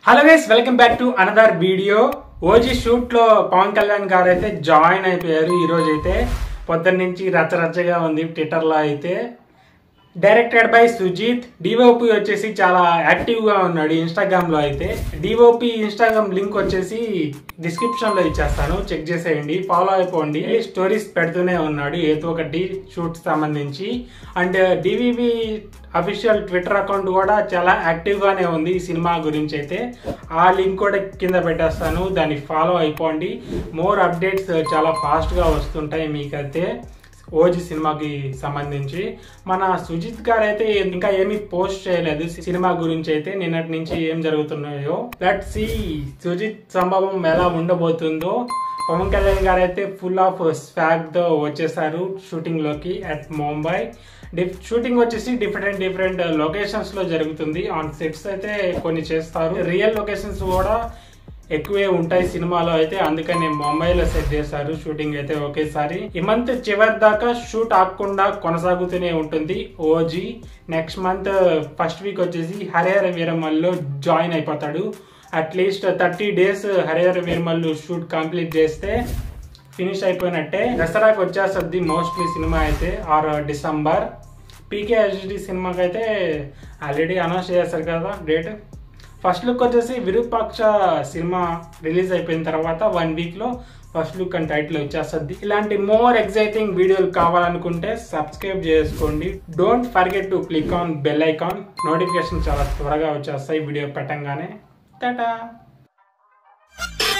Hello guys, welcome back to another video. OG shoot లో పవన్ కళ్యాణ్ గారు అయితే జాయిన్ అయిపోయారు. ఈ రోజు అయితే పొద్దున్న నుంచి రచ్చరచ్చగా ఉంది ట్విట్టర్ లో అయితే. Directed by Sujith. డిఓపి వచ్చేసి చాలా యాక్టివ్ గా ఉన్నాడు ఇన్స్టాగ్రామ్ లో అయితే. డిఓపి ఇన్స్టాగ్రామ్ లింక్ వచ్చేసి డిస్క్రిప్షన్ లో ఇచ్చేస్తాను, చెక్ చేసేయండి, ఫాలో అయిపోండి. స్టోరీస్ పెడుతూనే ఉన్నాడు ఏదో ఒకటి షూట్ సంబంధించి. And DVV official Twitter account కూడా చాలా యాక్టివ్ గానే ఉంది ఈ సినిమా గురించి అయితే. ఆ లింక్ కూడా కింద పెట్టేస్తాను, దాన్ని ఫాలో అయిపోండి. మోర్ అప్డేట్స్ చాలా ఫాస్ట్ గా వస్తుంటాయి మీకైతే ఓజీ సినిమాకి సంబంధించి. మన సుజిత్ గారు అయితే ఇంకా ఏమీ పోస్ట్ చేయలేదు సినిమా గురించి అయితే, నిన్నటి నుంచి ఏం జరుగుతున్నాయో. లెట్స్ సీ సుజిత్ సంభవం ఎలా ఉండబోతుందో. పవన్ కళ్యాణ్ గారు అయితే ఫుల్ ఆఫ్ స్వాగ్ తో వచ్చేసారు షూటింగ్ లోకి అట్ ముంబై. షూటింగ్ వచ్చేసి డిఫరెంట్ లొకేషన్స్ లో జరుగుతుంది. ఆన్ సెట్స్ అయితే కొన్ని చేస్తారు, రియల్ లొకేషన్స్ కూడా ఎక్కువే ఉంటాయి సినిమాలో అయితే. అందుకని ముంబైలో సెట్ చేశారు షూటింగ్ అయితే ఒకేసారి. ఈ మంత్ చివరి దాకా షూట్ ఆగకుండా కొనసాగుతూనే ఉంటుంది OG. Next month first week వచ్చేసి హరిహర వీరమల్లో జాయిన్ అయిపోతాడు. At least 30 days Harihara Veeramallu shoot complete చేస్తే ఫినిష్ అయిపోయినట్టే. దసరాకి వచ్చేస్తుంది మోస్ట్లీ సినిమా అయితే, ఆర్ డిసెంబర్. పీకేహెచ్డి సినిమాకి అయితే ఆల్రెడీ అనౌన్స్ చేశారు కదా డేట్. ఫస్ట్ లుక్ వచ్చేసి విరూపాక్ష సినిమా రిలీజ్ అయిపోయిన తర్వాత 1 week లో ఫస్ట్ లుక్ అండ్ టైటిల్ వచ్చేస్తుంది. ఇలాంటి మోర్ ఎక్సైటింగ్ వీడియోలు కావాలనుకుంటే సబ్స్క్రైబ్ చేసుకోండి. Don't forget to click on bell icon. Notification చాలా త్వరగా వచ్చేస్తాయి వీడియో పెట్టంగానే. టాటా.